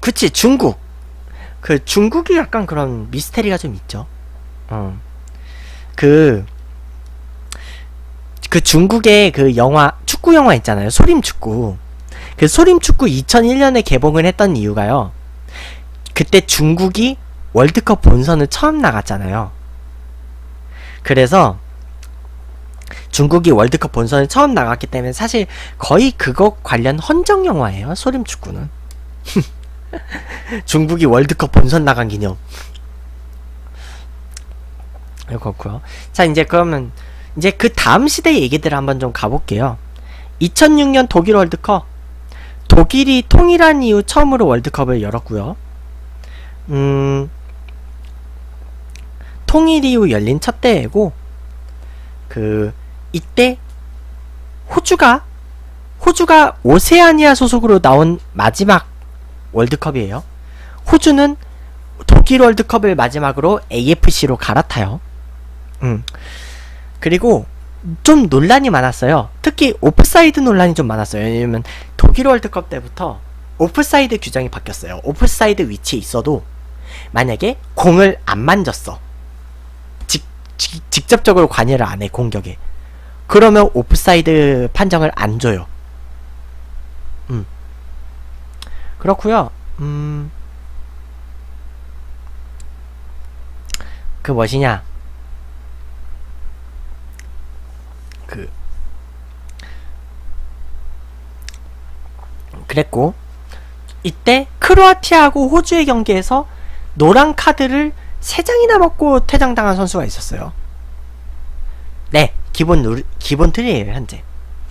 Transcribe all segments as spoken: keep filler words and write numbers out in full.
그치, 중국. 그 중국이 약간 그런 미스테리가 좀 있죠. 어. 그, 그 중국의 그 영화, 축구 영화 있잖아요. 소림축구. 그 소림축구 이천일 년에 개봉을 했던 이유가요. 그때 중국이 월드컵 본선을 처음 나갔잖아요. 그래서 중국이 월드컵 본선을 처음 나갔기 때문에 사실 거의 그거 관련 헌정 영화예요. 소림축구는. 중국이 월드컵 본선 나간 기념. 그렇고요. 자, 이제 그러면 이제 그 다음 시대 얘기들을 한번 좀 가볼게요. 이천육 년 독일 월드컵. 독일이 통일한 이후 처음으로 월드컵을 열었고요. 음, 통일 이후 열린 첫 대회고, 그 이때 호주가 호주가 오세아니아 소속으로 나온 마지막 월드컵이에요. 호주는 독일 월드컵을 마지막으로 에이에프씨로 갈아타요. 음. 그리고 좀 논란이 많았어요. 특히 오프사이드 논란이 좀 많았어요. 왜냐면 독일 월드컵 때부터 오프사이드 규정이 바뀌었어요. 오프사이드 위치에 있어도 만약에 공을 안 만졌어. 직, 직, 직접적으로 관여를 안 해, 공격에. 그러면 오프사이드 판정을 안 줘요. 음. 그렇구요. 음. 그 무엇이냐? 그 그랬고, 이때 크로아티아하고 호주의 경기에서 노란 카드를 세 장이나 먹고 퇴장당한 선수가 있었어요. 네, 기본 룰, 기본 틀이에요, 현재.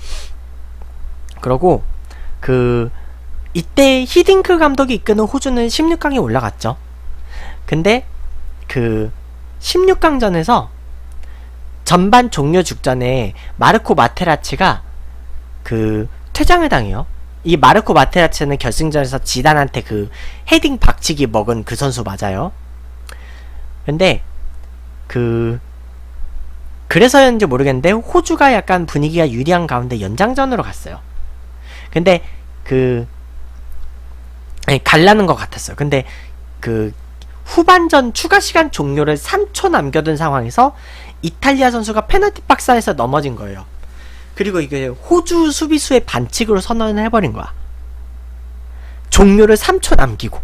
그러고 그 이때 히딩크 감독이 이끄는 호주는 십육 강에 올라갔죠. 근데 그 십육 강전에서 전반 종료 직전에 마르코 마테라치가 그 퇴장을 당해요. 이 마르코 마테라치는 결승전에서 지단한테 그 헤딩 박치기 먹은 그 선수 맞아요. 근데 그 그래서였는지 모르겠는데 호주가 약간 분위기가 유리한 가운데 연장전으로 갔어요. 근데 그 아니, 갈라는 것 같았어요. 근데 그 후반전 추가 시간 종료를 삼 초 남겨둔 상황에서 이탈리아 선수가 페널티 박스 안에서 넘어진 거예요. 그리고 이게 호주 수비수의 반칙으로 선언을 해버린 거야. 종료를 삼 초 남기고.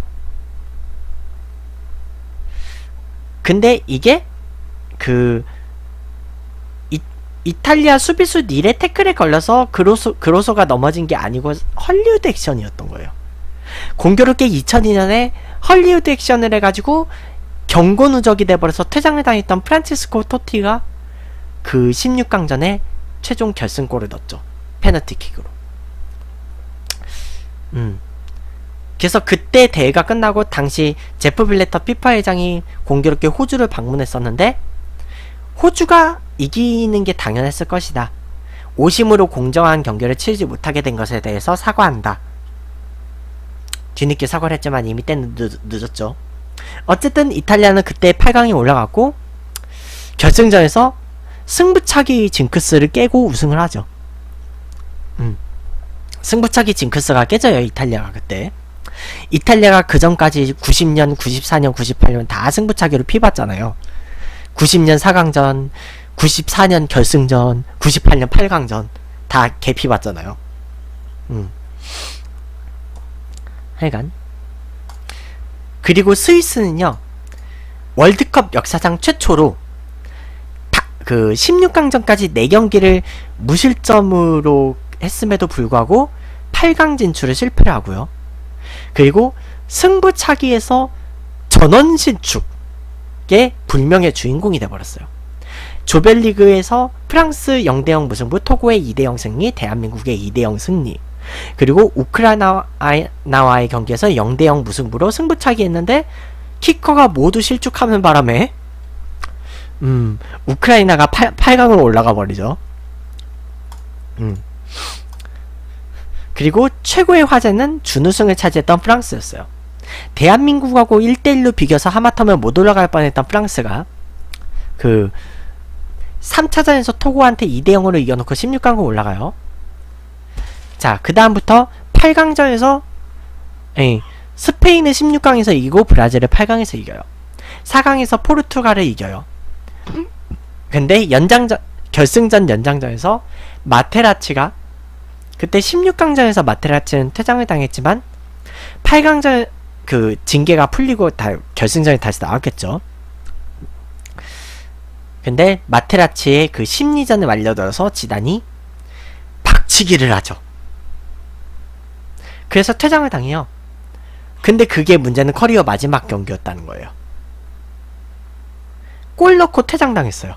근데 이게 그 이, 이탈리아 수비수 닐의 태클에 걸려서 그로소, 그로소가 넘어진 게 아니고 헐리우드 액션이었던 거예요. 공교롭게 이천이 년에 헐리우드 액션을 해가지고 경고 누적이 돼버려서 퇴장을 당했던 프란치스코 토티가 그 십육 강전에 최종 결승골을 넣었죠. 페널티킥으로. 음. 그래서 그때 대회가 끝나고 당시 제프 블래터 피파 회장이 공교롭게 호주를 방문했었는데 호주가 이기는 게 당연했을 것이다. 오심으로 공정한 경기를 치르지 못하게 된 것에 대해서 사과한다. 뒤늦게 사과를 했지만 이미 때는 늦, 늦었죠. 어쨌든 이탈리아는 그때 팔 강에 올라갔고 결승전에서 승부차기 징크스를 깨고 우승을 하죠. 음. 승부차기 징크스가 깨져요. 이탈리아가 그때. 이탈리아가 그 전까지 구십 년, 구십사 년, 구십팔 년 다 승부차기로 피봤잖아요. 구십 년 사 강전, 구십사 년 결승전, 구십팔 년 팔 강전 다 개피봤잖아요. 음. 하여간 그리고 스위스는요 월드컵 역사상 최초로 다, 그 십육 강전까지 네 경기를 무실점으로 했음에도 불구하고 팔 강 진출을 실패를 하고요. 그리고 승부차기에서 전원 신축의 불명의 주인공이 돼버렸어요. 조별리그에서 프랑스 영 대 영 무승부, 토고의 이 대 영 승리, 대한민국의 이 대 영 승리, 그리고 우크라이나와의 경기에서 영 대 영 무승부로 승부차기 했는데 키커가 모두 실축하는 바람에 음 우크라이나가 팔 강으로 올라가 버리죠. 음 그리고 최고의 화제는 준우승을 차지했던 프랑스였어요. 대한민국하고 일 대 일로 비겨서 하마터면 못 올라갈 뻔했던 프랑스가 그 삼 차전에서 토고한테 이 대 영으로 이겨놓고 십육 강으로 올라가요. 자, 그 다음부터 팔 강전에서 에이, 스페인은 십육 강에서 이기고 브라질을 팔 강에서 이겨요. 사 강에서 포르투갈을 이겨요. 근데 연장전 결승전 연장전에서 마테라치가 그때 십육 강전에서 마테라치는 퇴장을 당했지만 팔 강전 그 징계가 풀리고 다 결승전에 다시 나왔겠죠. 근데 마테라치의 그 심리전을 말려들어서 지단이 박치기를 하죠. 그래서 퇴장을 당해요. 근데 그게 문제는 커리어 마지막 경기였다는 거예요. 골 넣고 퇴장당했어요.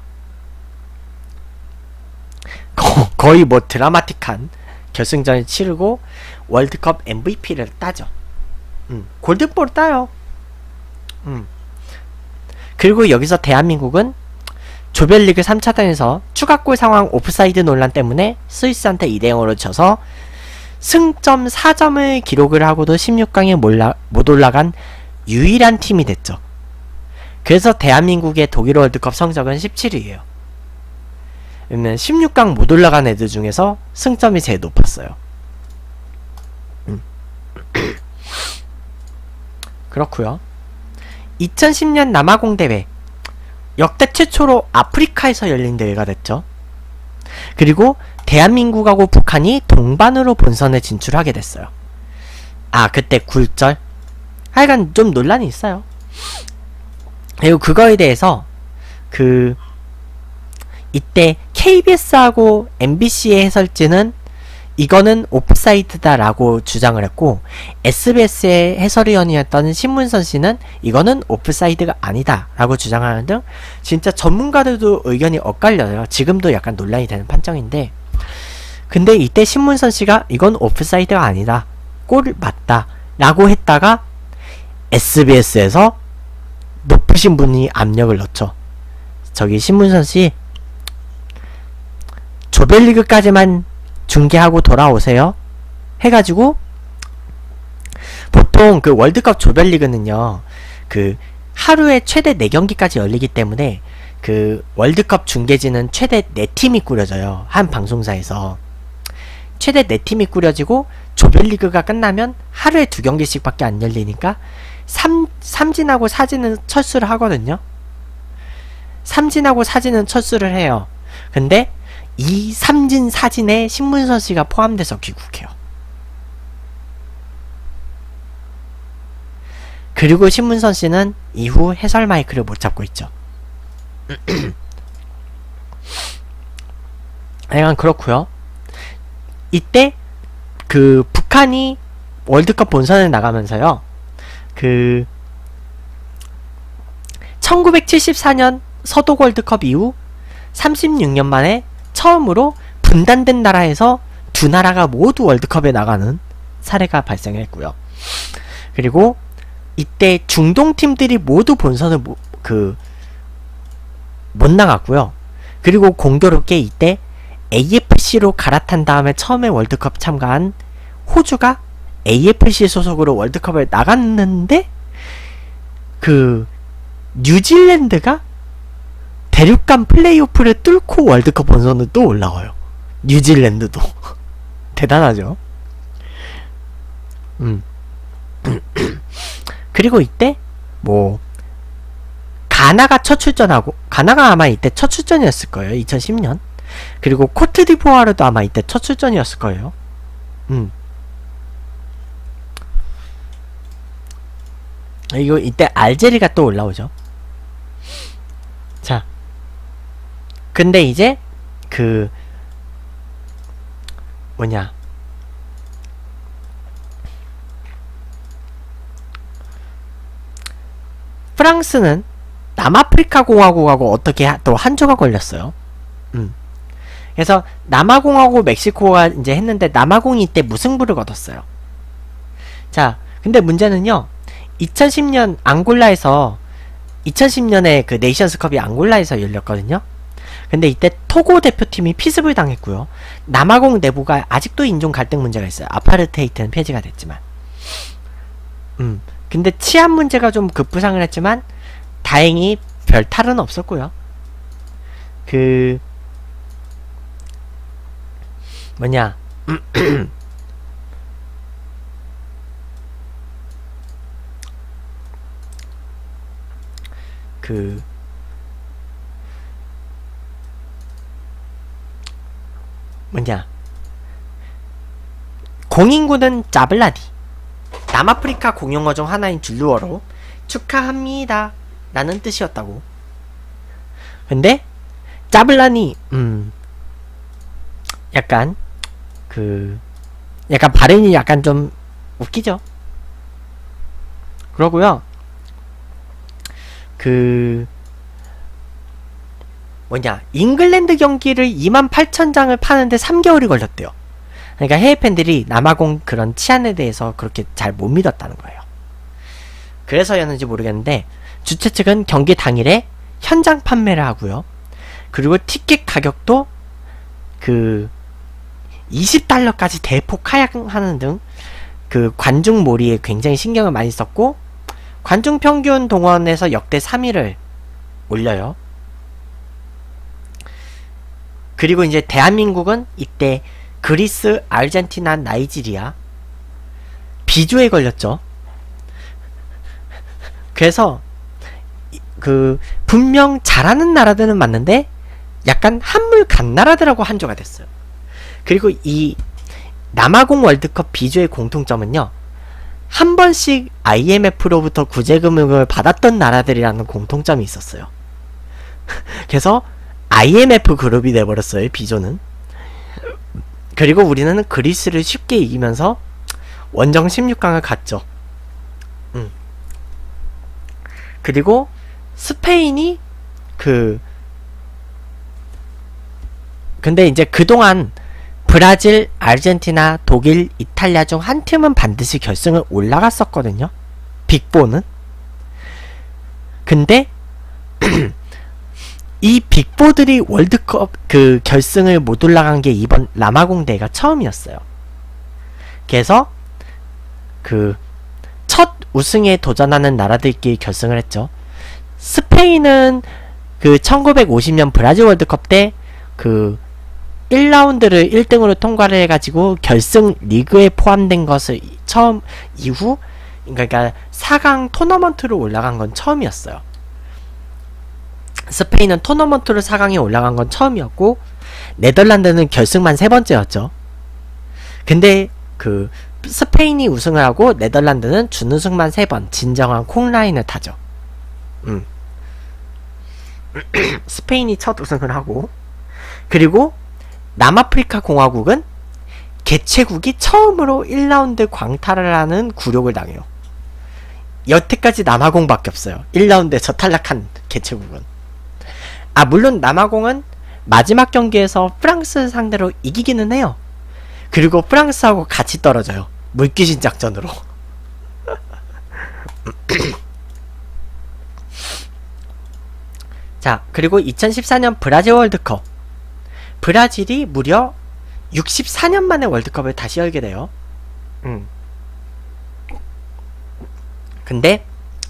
거, 거의 뭐 드라마틱한 결승전을 치르고 월드컵 엠브이피를 따죠. 음, 골든볼 따요. 음. 그리고 여기서 대한민국은 조별리그 삼 차전에서 추가골 상황 오프사이드 논란 때문에 스위스한테 이 대 영으로 져서 승점 사 점을 기록을 하고도 십육 강에 몰라, 못 올라간 유일한 팀이 됐죠. 그래서 대한민국의 독일 월드컵 성적은 십칠 위예요. 왜냐면 십육 강 못 올라간 애들 중에서 승점이 제일 높았어요. 음. 그렇구요. 이천십 년 남아공 대회 역대 최초로 아프리카에서 열린 대회가 됐죠. 그리고 대한민국하고 북한이 동반으로 본선에 진출하게 됐어요. 아, 그때 굴절? 하여간 좀 논란이 있어요. 그리고 그거에 대해서 그 이때 케이비에스하고 엠비씨의 해설진은 이거는 오프사이드다 라고 주장을 했고 에스비에스의 해설위원이었던 신문선 씨는 이거는 오프사이드가 아니다 라고 주장하는 등 진짜 전문가들도 의견이 엇갈려요. 지금도 약간 논란이 되는 판정인데, 근데 이때 신문선 씨가 이건 오프사이드가 아니다, 골 맞다 라고 했다가 에스비에스에서 높으신 분이 압력을 넣죠. 저기 신문선 씨 조별리그까지만 중계하고 돌아오세요 해가지고, 보통 그 월드컵 조별리그는요 그 하루에 최대 네 경기까지 열리기 때문에 그 월드컵 중계진은 최대 네 팀이 꾸려져요. 한 방송사에서 최대 네 팀이 꾸려지고 조별리그가 끝나면 하루에 두 경기씩 밖에 안 열리니까 삼, 삼진하고 사진은 철수를 하거든요. 삼진하고 사진은 철수를 해요. 근데 이 삼진 사진에 신문선 씨가 포함돼서 귀국해요. 그리고 신문선 씨는 이후 해설 마이크를 못 잡고 있죠. 약간 그렇고요. 이때 그 북한이 월드컵 본선에 나가면서요, 그 천구백칠십사 년 서독 월드컵 이후 삼십육 년 만에 처음으로 분단된 나라에서 두 나라가 모두 월드컵에 나가는 사례가 발생했고요. 그리고 이때 중동 팀들이 모두 본선을 모, 그, 못 나갔고요. 그리고 공교롭게 이때 에이에프씨로 갈아탄 다음에 처음에 월드컵 참가한 호주가 에이에프씨 소속으로 월드컵을 나갔는데 그 뉴질랜드가 대륙간 플레이오프를 뚫고 월드컵 본선을 또 올라와요. 뉴질랜드도 대단하죠. 음. 그리고 이때 뭐 가나가 첫 출전하고, 가나가 아마 이때 첫 출전이었을 거예요. 이천십 년. 그리고 코트디부아르도 아마 이때 첫 출전이었을 거예요. 음. 이거 이때 알제리가 또 올라오죠. 자, 근데 이제 그 뭐냐, 프랑스는 남아프리카 공화국하고 어떻게 또 한 조가 걸렸어요. 음. 그래서 남아공하고 멕시코가 이제 했는데 남아공이 이때 무승부를 거뒀어요. 자, 근데 문제는요, 이천십 년 앙골라에서 이천십 년에 그 네이션스컵이 앙골라에서 열렸거든요. 근데 이때 토고 대표팀이 피습을 당했고요. 남아공 내부가 아직도 인종 갈등 문제가 있어요. 아파르테이트는 폐지가 됐지만. 음. 근데 치안 문제가 좀 급부상을 했지만 다행히 별 탈은 없었고요. 그 뭐냐 그 뭐냐, 공인구는 짜블라니, 남아프리카 공용어 중 하나인 줄루어로 축하합니다 라는 뜻이었다고. 근데 짜블라니 음 약간 그 약간 발음이 약간 좀 웃기죠. 그러고요, 그 뭐냐, 잉글랜드 경기를 이만 팔천 장을 파는데 삼 개월이 걸렸대요. 그러니까 해외 팬들이 남아공 그런 치안에 대해서 그렇게 잘 못 믿었다는 거예요. 그래서였는지 모르겠는데 주최 측은 경기 당일에 현장 판매를 하고요, 그리고 티켓 가격도 그 이십 달러까지 대폭 하향하는 등 그 관중 몰이에 굉장히 신경을 많이 썼고, 관중 평균 동원에서 역대 삼 위를 올려요. 그리고 이제 대한민국은 이때 그리스, 아르헨티나, 나이지리아 비조에 걸렸죠. 그래서 그 분명 잘하는 나라들은 맞는데 약간 한물 간 나라들하고 한조가 됐어요. 그리고 이 남아공 월드컵 비조의 공통점은요, 한 번씩 아이엠에프로부터 구제금을 받았던 나라들이라는 공통점이 있었어요. 그래서 아이엠에프 그룹이 돼버렸어요, 비조는. 그리고 우리는 그리스를 쉽게 이기면서 원정 십육 강을 갔죠. 음. 그리고 스페인이 그 근데 이제 그동안 브라질, 아르헨티나, 독일, 이탈리아 중 한 팀은 반드시 결승을 올라갔었거든요, 빅사는. 근데 이 빅사들이 월드컵 그 결승을 못 올라간 게 이번 남아공 대회가 처음이었어요. 그래서 그 첫 우승에 도전하는 나라들끼리 결승을 했죠. 스페인은 그 천구백오십 년 브라질 월드컵 때 그 일 라운드를 일 등으로 통과를 해가지고 결승 리그에 포함된 것을 처음 이후, 그러니까 사 강 토너먼트로 올라간 건 처음이었어요. 스페인은 토너먼트로 사 강에 올라간 건 처음이었고, 네덜란드는 결승만 세 번째였죠. 근데 그 스페인이 우승을 하고 네덜란드는 준우승만 세 번, 진정한 콩라인을 타죠. 음. 스페인이 첫 우승을 하고, 그리고 남아프리카 공화국은 개최국이 처음으로 일 라운드 광탈을 하는 굴욕을 당해요. 여태까지 남아공밖에 없어요, 일 라운드에서 탈락한 개최국은. 아, 물론 남아공은 마지막 경기에서 프랑스 상대로 이기기는 해요. 그리고 프랑스하고 같이 떨어져요, 물귀신 작전으로. 자, 그리고 이천십사 년 브라질 월드컵, 브라질이 무려 육십사 년 만에 월드컵을 다시 열게 돼요. 음. 근데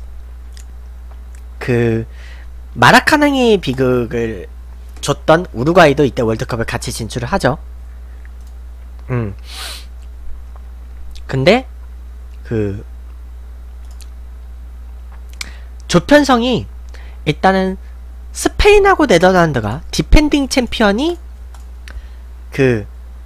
그 마라카낭이 비극을 줬던 우루과이도 이때 월드컵을 같이 진출을 하죠. 음. 근데 그 조편성이 일단은 스페인하고 네덜란드가 디펜딩 챔피언이 그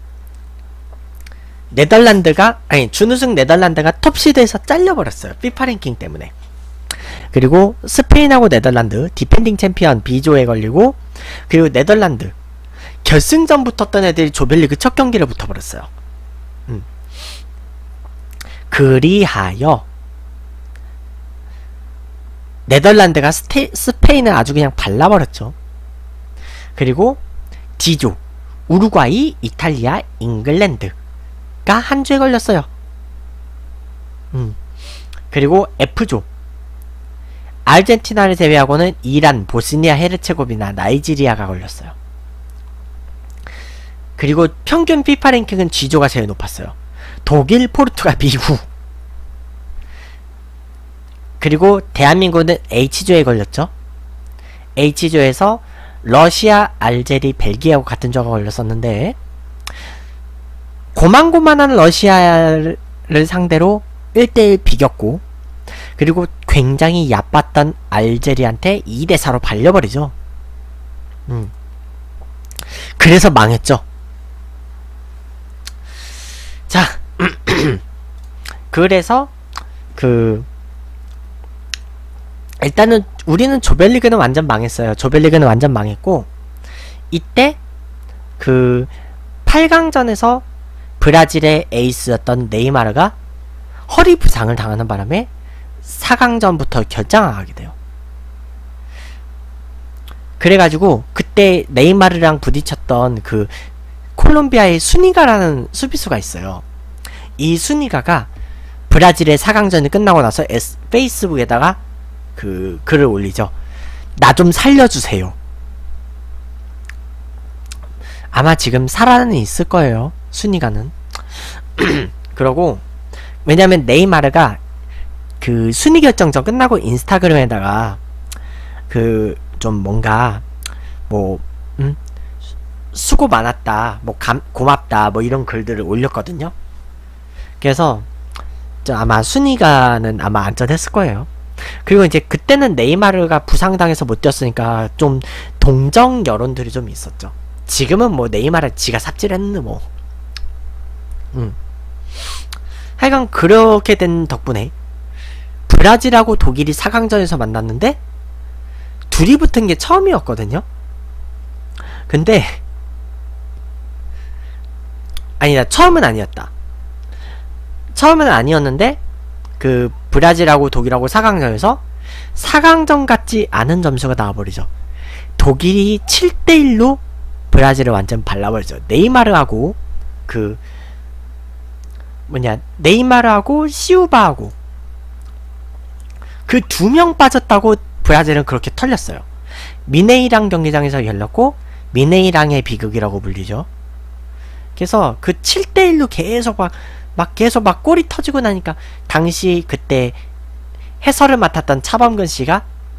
네덜란드가 아니 준우승 네덜란드가 톱시드에서 잘려버렸어요, 피파 랭킹 때문에. 그리고 스페인하고 네덜란드 디펜딩 챔피언 비조에 걸리고, 그리고 네덜란드 결승전 붙었던 애들이 조별리그 첫 경기를 붙어버렸어요. 음. 그리하여 네덜란드가 스테, 스페인을 아주 그냥 발라버렸죠. 그리고 D조 우루과이, 이탈리아, 잉글랜드가 한 주에 걸렸어요. 음. 그리고 F조 아르헨티나를 제외하고는 이란, 보스니아 헤르체고비나, 나이지리아가 걸렸어요. 그리고 평균 피파 랭킹은 G조가 제일 높았어요. 독일, 포르투갈, 미국. 그리고 대한민국은 H조에 걸렸죠. H조에서 러시아, 알제리, 벨기에하고 같은 조가 걸렸었는데, 고만고만한 러시아를 상대로 일 대 일 비겼고, 그리고 굉장히 얕봤던 알제리한테 이 대 사로 발려버리죠. 음. 그래서 망했죠. 자, 그래서 그 일단은 우리는 조별리그는 완전 망했어요. 조별리그는 완전 망했고, 이때 그 팔 강전에서 브라질의 에이스였던 네이마르가 허리 부상을 당하는 바람에 사 강전부터 결장하게 돼요. 그래가지고 그때 네이마르랑 부딪혔던 그 콜롬비아의 수니가라는 수비수가 있어요. 이 수니가가 브라질의 사 강전이 끝나고 나서 에스, 페이스북에다가 그 글을 올리죠. 나 좀 살려주세요. 아마 지금 살아는 있을 거예요, 순위가는. 그러고 왜냐면 네이마르가 그 순위 결정전 끝나고 인스타그램에다가 그 좀 뭔가 뭐 음? 수고 많았다, 뭐 감, 고맙다, 뭐 이런 글들을 올렸거든요. 그래서 아마 순위가는 아마 안전했을 거예요. 그리고 이제 그때는 네이마르가 부상당해서 못 뛰었으니까 좀 동정 여론들이 좀 있었죠. 지금은 뭐 네이마르 지가 삽질했는 뭐. 음. 하여간 그렇게 된 덕분에 브라질하고 독일이 사 강전에서 만났는데 둘이 붙은 게 처음이었거든요. 근데 아니다, 처음은 아니었다. 처음은 아니었는데 그 브라질하고 독일하고 사 강전에서 사 강전 같지 않은 점수가 나와버리죠. 독일이 칠 대 일로 브라질을 완전 발라버리죠. 네이마르하고 그 뭐냐 네이마르하고 시우바하고 그 두 명 빠졌다고 브라질은 그렇게 털렸어요. 미네이랑 경기장에서 열렸고 미네이랑의 비극이라고 불리죠. 그래서 그 칠 대 일로 계속 막, 막 계속 막 골이 터지고 나니까 당시 그때 해설을 맡았던 차범근 씨가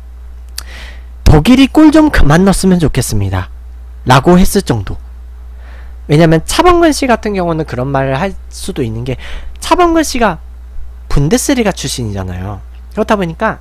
독일이 골 좀 그만 넣었으면 좋겠습니다 라고 했을 정도. 왜냐면 차범근 씨 같은 경우는 그런 말을 할 수도 있는 게 차범근 씨가 분데스리가 출신이잖아요. 그렇다 보니까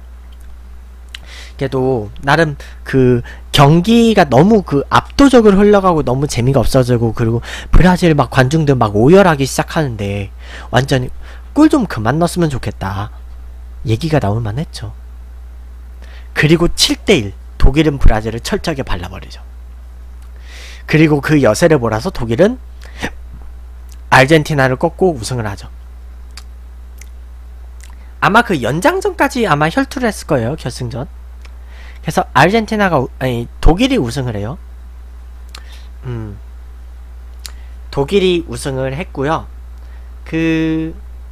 그래도 나름 그 경기가 너무 그 압도적으로 흘러가고 너무 재미가 없어지고 그리고 브라질 막 관중들 막 오열하기 시작하는데 완전히 골 좀 그만 넣었으면 좋겠다 얘기가 나올만 했죠. 그리고 칠 대 일 독일은 브라질을 철저하게 발라버리죠. 그리고 그 여세를 몰아서 독일은 아르헨티나를 꺾고 우승을 하죠. 아마 그 연장전까지 아마 혈투를 했을 거예요, 결승전. 그래서 아르헨티나가 아니 독일이 우승을 해요. 음, 독일이 우승을 했고요. 그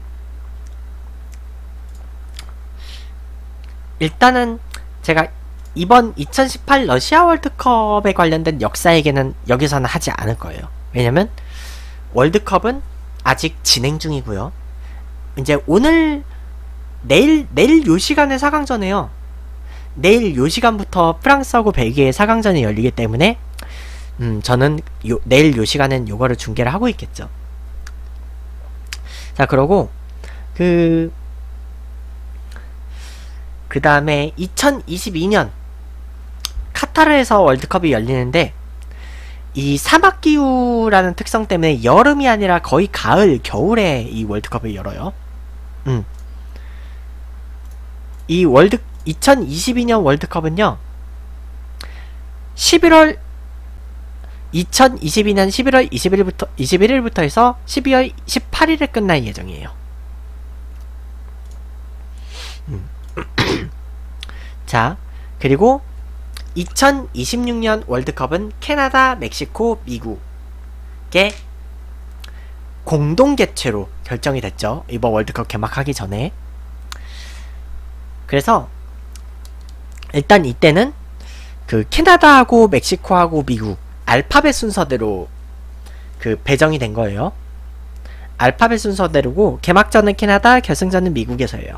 일단은 제가 이번 이천십팔 러시아 월드컵에 관련된 역사 얘기는 여기서는 하지 않을 거예요. 왜냐면 월드컵은 아직 진행 중이고요. 이제 오늘 내일 내일 요 시간에 사 강전에요. 내일 요 시간부터 프랑스하고 벨기에 사 강전이 열리기 때문에 음 저는 요, 내일 요 시간엔 요거를 중계를 하고 있겠죠. 자, 그러고 그 그 다음에 이천이십이 년 카타르에서 월드컵이 열리는데 이 사막기후라는 특성 때문에 여름이 아니라 거의 가을, 겨울에 이 월드컵을 열어요. 음. 이 월드 이천이십이 년 월드컵은요 십일월 이천이십이 년 십일월 이십일일부터 이십일일부터 해서 십이월 십팔일에 끝날 예정이에요. 음. 자, 그리고 이천이십육 년 월드컵은 캐나다, 멕시코, 미국의 공동 개최로 결정이 됐죠. 이번 월드컵 개막하기 전에. 그래서 일단 이때는 그 캐나다하고 멕시코하고 미국 알파벳 순서대로 그 배정이 된 거예요. 알파벳 순서대로고 개막전은 캐나다, 결승전은 미국에서 해요.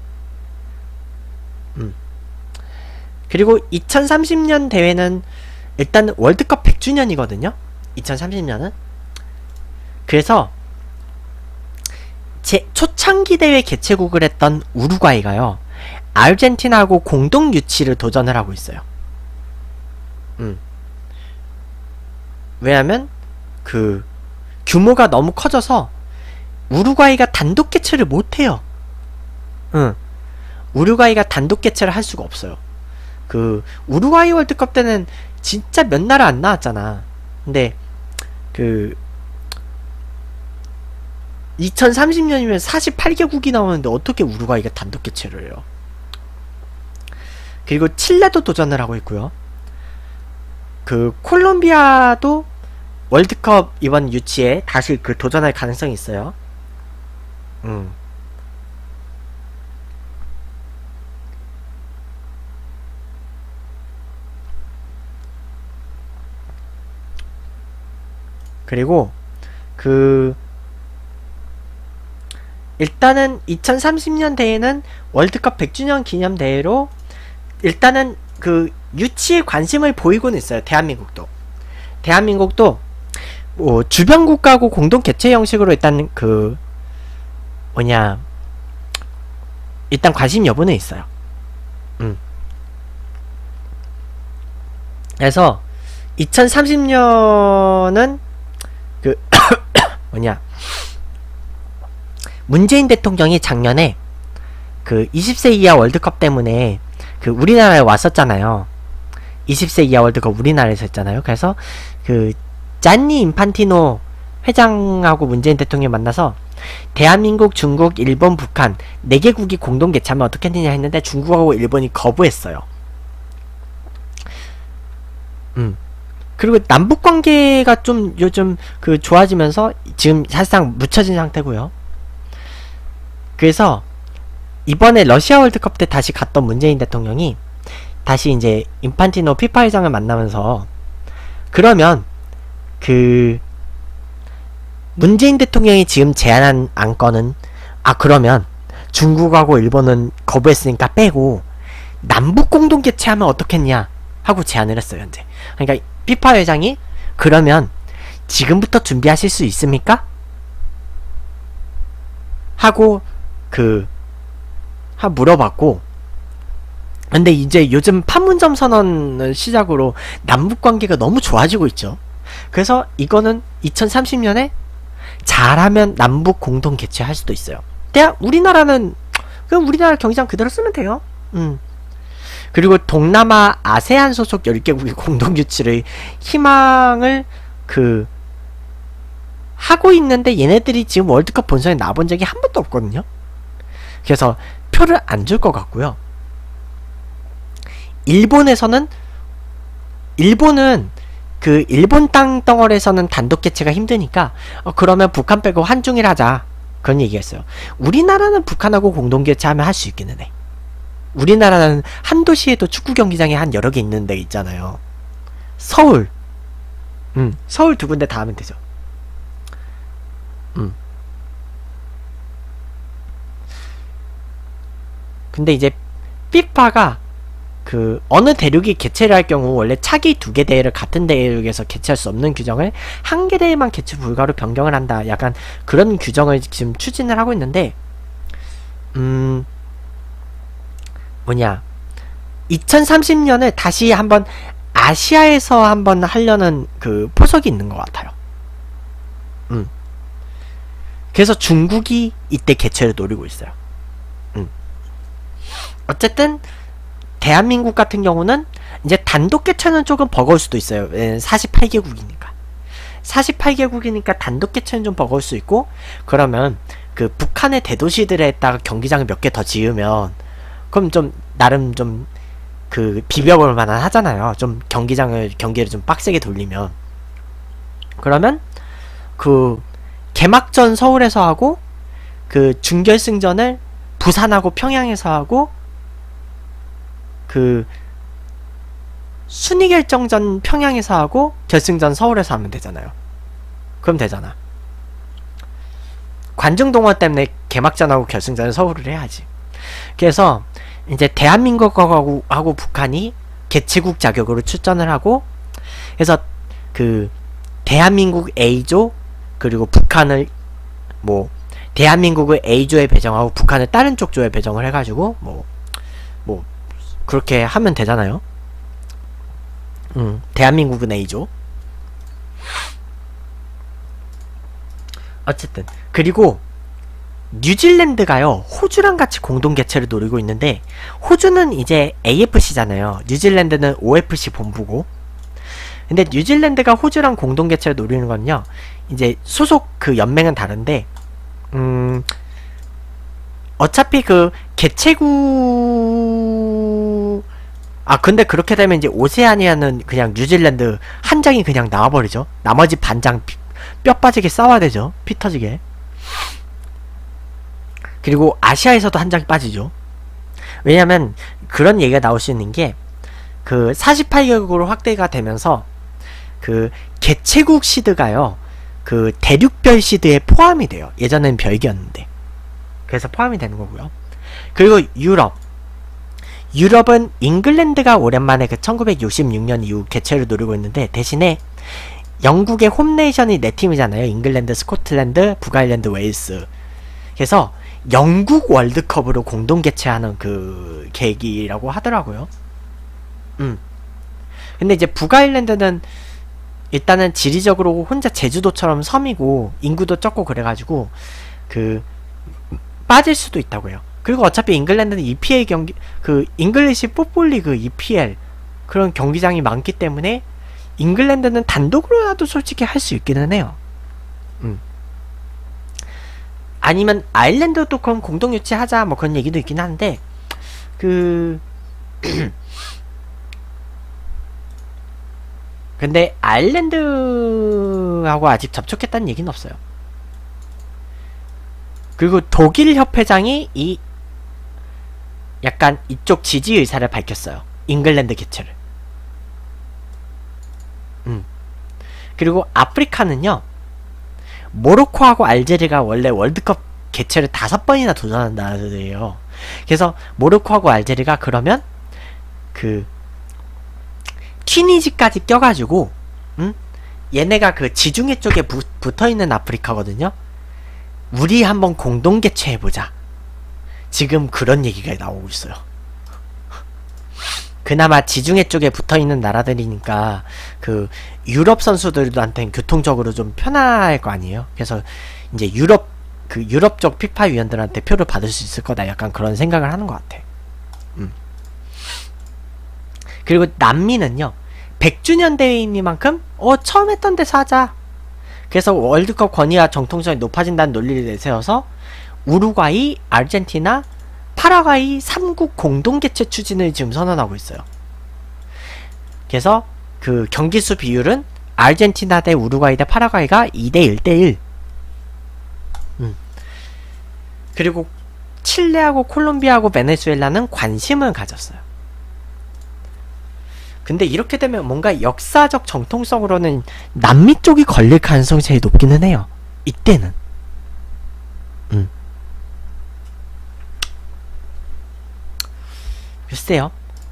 음. 그리고 이천삼십 년 대회는 일단 월드컵 백 주년이거든요. 이천삼십 년은. 그래서 제 초창기 대회 개최국을 했던 우루과이가요. 아르헨티나하고 공동 유치를 도전을 하고 있어요. 음. 왜냐면 그 규모가 너무 커져서 우루과이가 단독 개최를 못해요. 응. 우루과이가 단독 개최를 할 수가 없어요. 그 우루과이 월드컵 때는 진짜 몇 나라 안 나왔잖아. 근데 그 이천삼십 년이면 사십팔 개국이 나오는데 어떻게 우루과이가 단독 개최를 해요? 그리고 칠레도 도전을 하고 있고요. 그 콜롬비아도 월드컵 이번 유치에 다시 그 도전할 가능성이 있어요. 음. 그리고 그 일단은 이천삼십 년 대회는 월드컵 백 주년 기념 대회로 일단은 그 유치에 관심을 보이고는 있어요. 대한민국도 대한민국도 뭐 주변 국가하고 공동 개최 형식으로 일단 그 뭐냐 일단 관심 여부는 있어요. 음. 그래서 이천삼십 년은 그 뭐냐 문재인 대통령이 작년에 그 이십 세 이하 월드컵 때문에 그 우리나라에 왔었잖아요. 이십 세 이하 월드컵 우리나라에서 했잖아요. 그래서 그 짠니 인판티노 회장하고 문재인 대통령이 만나서 대한민국, 중국, 일본, 북한 네 개국이 공동 개최하면 어떻겠느냐 했는데 중국하고 일본이 거부했어요. 음. 그리고 남북관계가 좀 요즘 그 좋아지면서 지금 사실상 묻혀진 상태고요. 그래서 이번에 러시아 월드컵 때 다시 갔던 문재인 대통령이 다시 이제 인판티노 피파 회장을 만나면서 그러면 그 문재인 대통령이 지금 제안한 안건은 아 그러면 중국하고 일본은 거부했으니까 빼고 남북 공동 개최하면 어떻겠냐 하고 제안을 했어요. 현재 그러니까 피파 회장이 그러면 지금부터 준비하실 수 있습니까? 하고 그 하 물어봤고 근데 이제 요즘 판문점 선언을 시작으로 남북관계가 너무 좋아지고 있죠. 그래서 이거는 이천삼십 년에 잘하면 남북 공동 개최할 수도 있어요. 대한 우리나라는 그냥 우리나라 경기장 그대로 쓰면 돼요. 음. 그리고 동남아 아세안 소속 열 개국이 공동 유치를 희망을 그 하고 있는데 얘네들이 지금 월드컵 본선에 나와본 적이 한 번도 없거든요. 그래서 표를 안 줄 것 같고요. 일본에서는 일본은 그 일본 땅덩어리에서는 단독 개최가 힘드니까 어, 그러면 북한 빼고 한중일 하자 그런 얘기했어요. 우리나라는 북한하고 공동 개최하면 할 수 있기는 해. 우리나라는 한 도시에도 축구 경기장이 한 여러 개 있는 데 있잖아요. 서울 음 서울 두 군데 다 하면 되죠. 음 근데 이제 피파가 그 어느 대륙이 개최를 할 경우 원래 차기 두 개 대회를 같은 대륙에서 개최할 수 없는 규정을 한 개 대회만 개최 불가로 변경을 한다. 약간 그런 규정을 지금 추진을 하고 있는데 음 뭐냐 이천삼십 년을 다시 한번 아시아에서 한번 하려는 그 포석이 있는 것 같아요. 음 그래서 중국이 이때 개최를 노리고 있어요. 음 어쨌든 대한민국 같은 경우는 이제 단독 개최는 조금 버거울 수도 있어요. 사십팔 개국이니까 사십팔 개국이니까 단독 개최는 좀 버거울 수 있고 그러면 그 북한의 대도시들에다가 경기장을 몇 개 더 지으면 그럼 좀 나름 좀 그 비벼볼 만한 하잖아요. 좀 경기장을 경기를 좀 빡세게 돌리면 그러면 그 개막전 서울에서 하고 그 준결승전을 부산하고 평양에서 하고 그 순위 결정전 평양에서 하고 결승전 서울에서 하면 되잖아요. 그럼 되잖아. 관중 동원 때문에 개막전하고 결승전을 서울을 해야지. 그래서 이제 대한민국하고 하고 북한이 개최국 자격으로 출전을 하고 그래서 그 대한민국 A조 그리고 북한을 뭐 대한민국을 A조에 배정하고 북한을 다른 쪽 조에 배정을 해가지고 뭐 뭐 그렇게 하면 되잖아요. 음, 대한민국은 A조. 어쨌든 그리고 뉴질랜드가요 호주랑 같이 공동 개최를 노리고 있는데, 호주는 이제 에이에프씨잖아요. 뉴질랜드는 오에프씨 본부고. 근데 뉴질랜드가 호주랑 공동 개최를 노리는 건요, 이제 소속 그 연맹은 다른데, 음 어차피 그 개최국, 아 근데 그렇게 되면 이제 오세아니아는 그냥 뉴질랜드 한 장이 그냥 나와버리죠. 나머지 반장 뼈 빠지게 싸워야 되죠. 피 터지게. 그리고 아시아에서도 한 장이 빠지죠. 왜냐면 그런 얘기가 나올 수 있는 게, 그 사십팔 개국으로 확대가 되면서 그 개최국 시드가요, 그 대륙별 시드에 포함이 돼요. 예전엔 별개였는데. 그래서 포함이 되는 거고요. 그리고 유럽. 유럽은 잉글랜드가 오랜만에 그 천구백육십육 년 이후 개최를 노리고 있는데, 대신에 영국의 홈네이션이 네 팀이잖아요. 잉글랜드, 스코틀랜드, 북아일랜드, 웨일스. 그래서 영국 월드컵으로 공동 개최하는 그 계획이라고 하더라고요. 음. 근데 이제 북아일랜드는 일단은 지리적으로 혼자 제주도처럼 섬이고 인구도 적고 그래가지고 그 빠질 수도 있다고요. 그리고 어차피 잉글랜드는 이피엘 경기, 그 잉글리시 풋볼리그 이피엘 그런 경기장이 많기 때문에 잉글랜드는 단독으로라도 솔직히 할 수 있기는 해요. 음. 아니면 아일랜드도 그럼 공동 유치하자 뭐 그런 얘기도 있긴 한데, 그 근데 아일랜드하고 아직 접촉했다는 얘기는 없어요. 그리고 독일 협회장이 이 약간 이쪽 지지 의사를 밝혔어요. 잉글랜드 개최를. 음. 그리고 아프리카는요, 모로코하고 알제리가 원래 월드컵 개최를 다섯 번이나 도전한 나라들이에요. 그래서 모로코하고 알제리가 그러면 그 튀니지까지 껴가지고, 음? 얘네가 그 지중해 쪽에 부, 붙어있는 아프리카거든요. 우리 한번 공동 개최해보자. 지금 그런 얘기가 나오고 있어요. 그나마 지중해 쪽에 붙어있는 나라들이니까 그 유럽 선수들한테는 교통적으로 좀 편할 거 아니에요. 그래서 이제 유럽 그 유럽 쪽 피파 위원들한테 표를 받을 수 있을 거다. 약간 그런 생각을 하는 것 같아. 음. 그리고 남미는요, 백 주년 대회이니만큼 어 처음 했던 데서 하자. 그래서 월드컵 권위와 정통성이 높아진다는 논리를 내세워서 우루과이, 아르헨티나, 파라과이 삼 국 공동 개최 추진을 지금 선언하고 있어요. 그래서 그 경기수 비율은 아르헨티나 대 우루과이 대 파라과이가 이 대 일 대 일. 음. 그리고 칠레하고 콜롬비아하고 베네수엘라는 관심을 가졌어요. 근데 이렇게 되면 뭔가 역사적 정통성으로는 남미 쪽이 걸릴 가능성이 제일 높기는 해요. 이때는. 음. 글쎄요.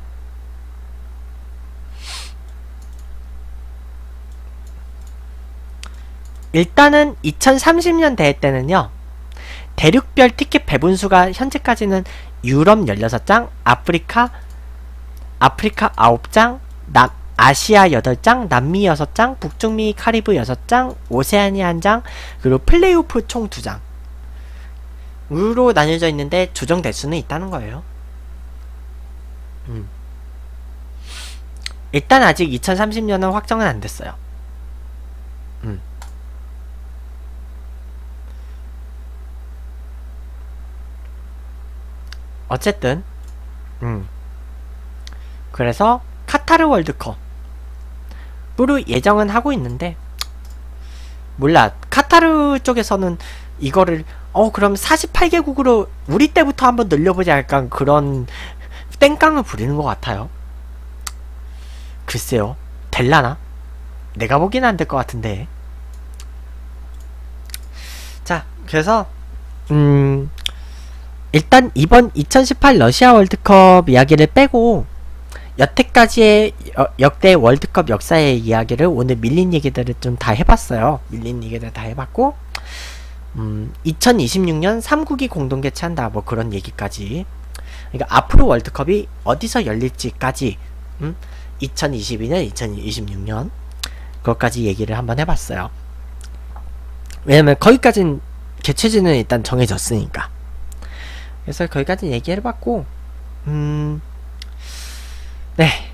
일단은 이천삼십 년 대회 때는요, 대륙별 티켓 배분수가 현재까지는 유럽 열여섯 장, 아프리카 아프리카 아홉 장, 남, 아시아 여덟 장, 남미 여섯 장, 북중미 카리브 여섯 장, 오세아니아 한 장, 그리고 플레이오프 총 두 장으로 나뉘어져 있는데 조정될 수는 있다는 거예요. 음. 일단 아직 이천삼십 년은 확정은 안 됐어요. 음. 어쨌든 음. 그래서 카타르 월드컵으로 예정은 하고 있는데, 몰라, 카타르 쪽에서는 이거를 어 그럼 사십팔 개국으로 우리 때부터 한번 늘려보자, 약간 그런 땡깡을 부리는 것 같아요. 글쎄요, 될라나? 내가 보기엔 안 될 것 같은데. 자, 그래서 음 일단 이번 이천십팔 러시아 월드컵 이야기를 빼고 여태까지의 여, 역대 월드컵 역사의 이야기를 오늘 밀린 얘기들을 좀 다 해봤어요. 밀린 얘기들 다 해봤고, 음, 이천이십육 년 삼 국이 공동 개최한다 뭐 그런 얘기까지 그러니까 앞으로 월드컵이 어디서 열릴지까지, 음? 이천이십이 년, 이천이십육 년 그것까지 얘기를 한번 해봤어요. 왜냐면 거기까진 개최지는 일단 정해졌으니까. 그래서 거기까지 얘기해봤고, 음, 네.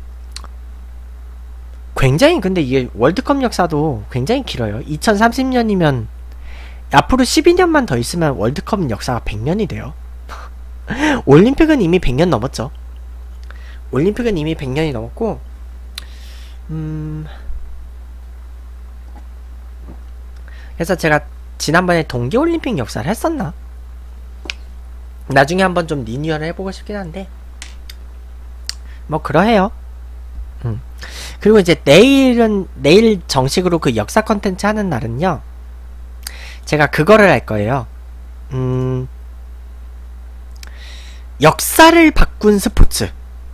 굉장히, 근데 이게 월드컵 역사도 굉장히 길어요. 이천삼십 년이면 앞으로 십이 년만 더 있으면 월드컵 역사가 백 년이 돼요. 올림픽은 이미 백 년 넘었죠. 올림픽은 이미 백 년이 넘었고, 음, 그래서 제가 지난번에 동계올림픽 역사를 했었나? 나중에 한번 좀 리뉴얼을 해보고 싶긴 한데, 뭐 그러해요. 음. 그리고 이제 내일은, 내일 정식으로 그 역사 컨텐츠 하는 날은요, 제가 그거를 할 거예요. 음, 역사를 바꾼 스포츠.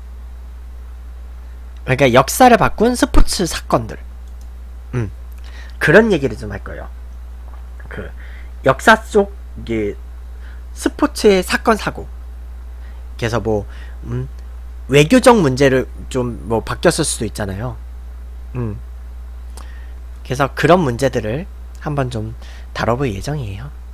그러니까 역사를 바꾼 스포츠 사건들. 음, 그런 얘기를 좀 할 거예요. 그 역사 속 이게 스포츠의 사건 사고. 그래서 뭐 음, 외교적 문제를 좀 뭐 바뀌었을 수도 있잖아요. 음, 그래서 그런 문제들을 한번 좀 다뤄볼 예정이에요.